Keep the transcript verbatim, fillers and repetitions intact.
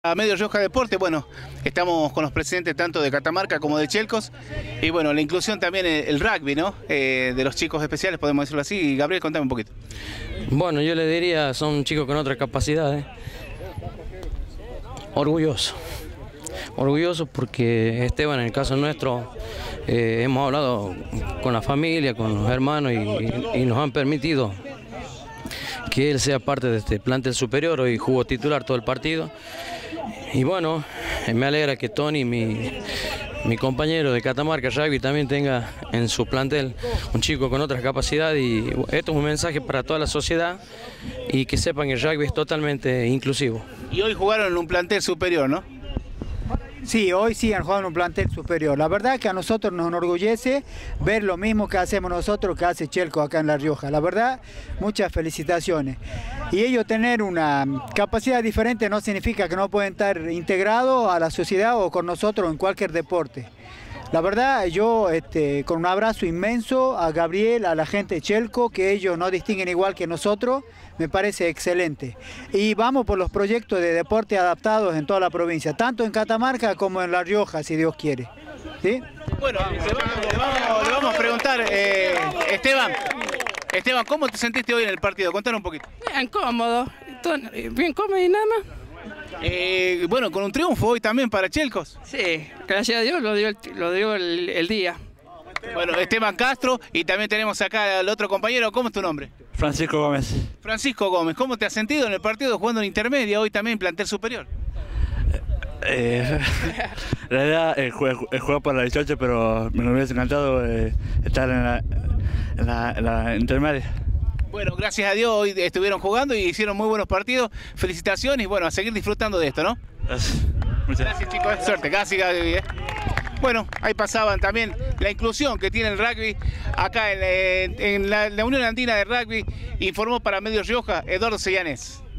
A Medio Rioja Deporte, bueno, estamos con los presidentes tanto de Catamarca como de Chelcos y bueno, la inclusión también el, el rugby, ¿no? Eh, de los chicos especiales, podemos decirlo así. Y Gabriel, contame un poquito. Bueno, yo le diría, son chicos con otras capacidades. Orgulloso. Orgulloso porque Esteban, en el caso nuestro, eh, hemos hablado con la familia, con los hermanos y, y nos han permitido que él sea parte de este plantel superior. Hoy jugó titular todo el partido. Y bueno, me alegra que Tony, mi, mi compañero de Catamarca Rugby, también tenga en su plantel un chico con otras capacidades. Y esto es un mensaje para toda la sociedad y que sepan que el rugby es totalmente inclusivo. Y hoy jugaron en un plantel superior, ¿no? Sí, hoy sí han jugado en un plantel superior. La verdad que a nosotros nos enorgullece ver lo mismo que hacemos nosotros que hace Chelco acá en La Rioja. La verdad, muchas felicitaciones. Y ellos tener una capacidad diferente no significa que no pueden estar integrados a la sociedad o con nosotros en cualquier deporte. La verdad, yo este, con un abrazo inmenso a Gabriel, a la gente de Chelco, que ellos no distinguen igual que nosotros, me parece excelente. Y vamos por los proyectos de deporte adaptados en toda la provincia, tanto en Catamarca como en La Rioja, si Dios quiere. ¿Sí? Bueno, le vamos, le vamos, le vamos a preguntar, eh, Esteban, Esteban, ¿cómo te sentiste hoy en el partido? Contanos un poquito. Bien cómodo, bien cómodo y nada más. Eh, bueno, con un triunfo hoy también para Chelcos. Sí, gracias a Dios lo dio el, lo dio el, el día. Bueno, Esteban Castro, y también tenemos acá al otro compañero. ¿Cómo es tu nombre? Francisco Gómez. Francisco Gómez, ¿cómo te has sentido en el partido jugando en intermedia, hoy también plantel superior? Eh, en realidad eh, jugué, jugué para la dieciocho, pero me hubiese encantado eh, estar en la, en, la, en la intermedia. Bueno, gracias a Dios hoy estuvieron jugando y hicieron muy buenos partidos. Felicitaciones y bueno, a seguir disfrutando de esto, ¿no? Gracias. Muchas gracias, chicos. Suerte. Casi, Gaby. ¿eh? Bueno, ahí pasaban también la inclusión que tiene el rugby acá en, en la, la Unión Andina de Rugby. Informó para Medio Rioja Eduardo Sellanés.